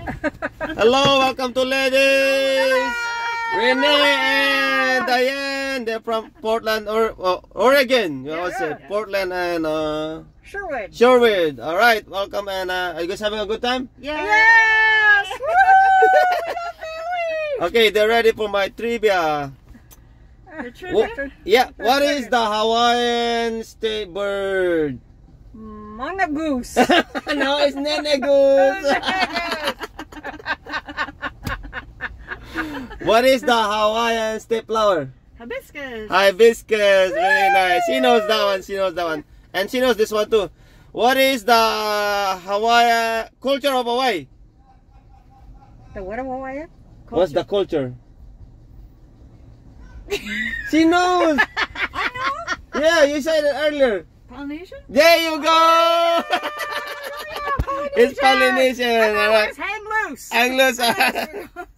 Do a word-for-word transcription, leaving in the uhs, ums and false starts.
Hello, welcome to ladies. Renee and Diane. They're from Portland or uh, Oregon. You always say Portland and uh, Sherwood. Sherwood. All right, welcome. And uh, are you guys having a good time? Yeah. Yes. Okay, they're ready for my trivia. Trivia? Yeah, what is the Hawaiian state bird? Mongoose. No, it's Nene Goose. What is the Hawaiian state flower? Hibiscus. Hibiscus. Very nice. She knows that one. She knows that one. And she knows this one too. What is the Hawaiian culture of Hawaii? The what of Hawaii? What's the culture? She knows. I know. Yeah, you said it earlier. Polynesian? There you go. It's Polynesian. All right. Hang loose. Hang loose.